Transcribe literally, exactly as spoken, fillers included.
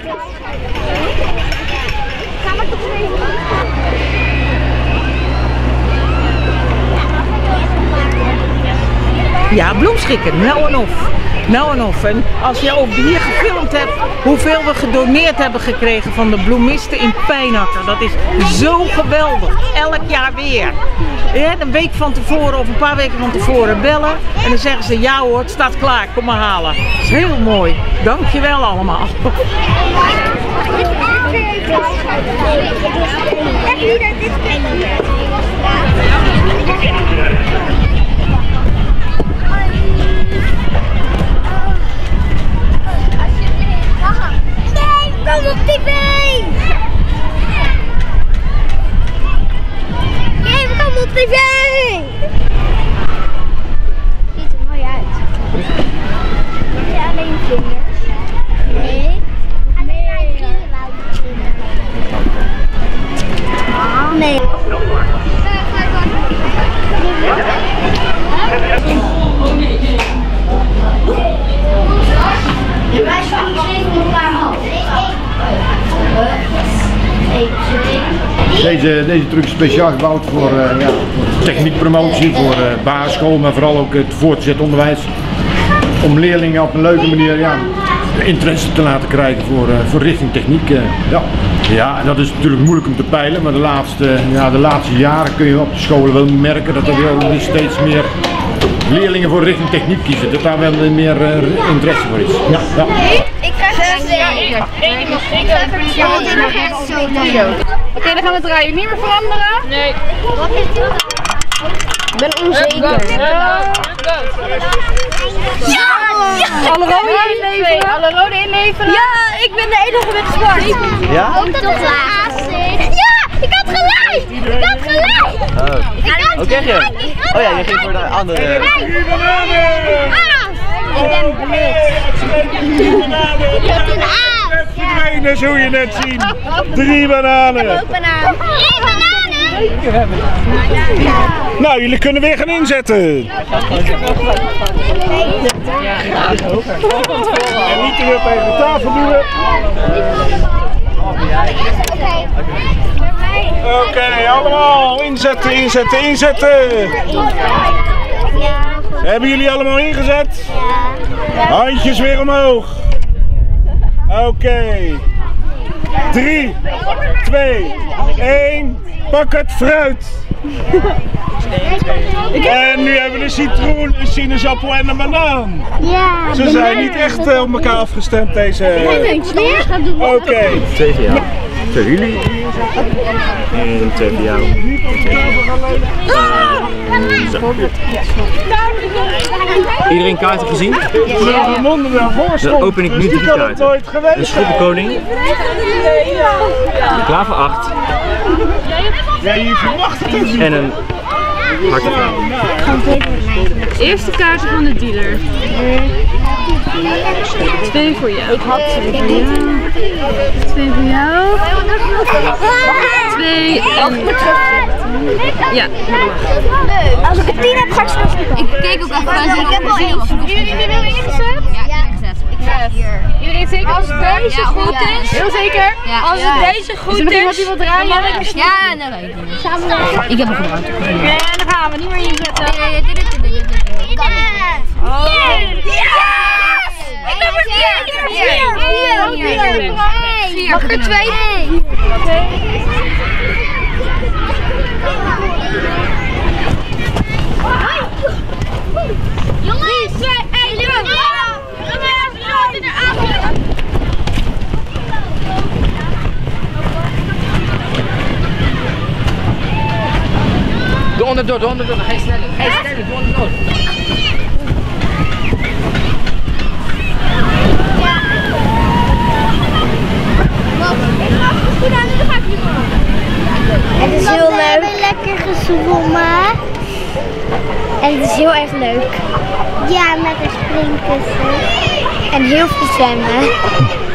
Ja, bloemschikken, nou en of. Nou en of. En als je ook hier gefilmd hebt hoeveel we gedoneerd hebben gekregen van de bloemisten in Pijnacker. Dat is zo geweldig. Elk jaar weer. Ja, een week van tevoren of een paar weken van tevoren bellen. En dan zeggen ze ja hoor, het staat klaar, kom maar halen. Dat is heel mooi. Dankjewel allemaal. Kom op tv! Kijk, kom op tv! Ziet er mooi uit. Heb je alleen vingers? Nee. Alleen mijn vrienden wouden vinden. Nee. Je wijst van de zeven op elkaar hand. Deze, deze truc is speciaal gebouwd voor, uh, ja, voor techniekpromotie, voor uh, basisschool, maar vooral ook het voortgezet onderwijs. Om leerlingen op een leuke manier ja, interesse te laten krijgen voor, uh, voor richting techniek. Uh, ja. ja, dat is natuurlijk moeilijk om te peilen, maar de laatste, ja, de laatste jaren kun je op de scholen wel merken dat er wel steeds meer leerlingen voor richting techniek kiezen. Dat daar wel meer uh, interesse voor is. Ja, ja. Ik krijg het één. Oké, dan gaan we draaien. Niet meer veranderen? Nee. Wat is dit? Ik ben onzeker. Ja! Alle rode inleveren? Alle rode inleveren? Ja, ik ben de enige met zwart. Ja? Ook dat het laatste is. Ja, ik had gelijk! Ik had gelijk! Oh. Ik had Oké, gelijk! oh ja, je ging voor de andere. Ik ben blind. Ik heb een aan. Verdwenen, zul je net zien. Drie bananen. Ook banaan. Drie bananen! Nou, jullie kunnen weer gaan inzetten. En niet te veel tegen de tafel duwen. Oké, okay, allemaal inzetten, inzetten, inzetten. Hebben jullie allemaal ingezet? Handjes weer omhoog. Oké. Okay. drie, twee, één. Pak het fruit. En nu hebben we een citroen, een sinaasappel en een banaan. Ja, ze zijn niet echt uh, op elkaar afgestemd deze. Oké. Okay. Twee voor jou. Twee voor jullie. En twee voor jou. Uh, zo. Iedereen kaarten gezien? Ja. Dan open ik nu drie kaarten. Een schoppenkoning. Klaar voor acht. Ja, je verwacht het niet. En een hartevrouw. Eerste kaarten van de dealer. Twee voor jou. Ik had twee voor jou. Twee voor jou. Twee en... Ja. Als ik een tien heb, ga ik straks. Ik keek ook even. Ik heb al één. Jullie hebben wel ingezet? Ja, ingezet. Ik ga hier. Iedereen zeker? Als deze goed is? Heel zeker? Als het deze goed is? Is er nog iemand die wil draaien? Ja, nee, nee. Ik heb hem gebruikt. En dan gaan we niet meer inzetten. Oh. Ik ben er vier! Vier! Vier! Mag ik er twee? Jongens! Twee, één, twee! Doe onderdoor, doe onderdoor. Ga je sneller. Ga je sneller, doe onderdoor. Het is heel leuk. We hebben lekker gezwommen. En het is heel erg leuk. Ja, met een springkussen. En heel veel zwemmen.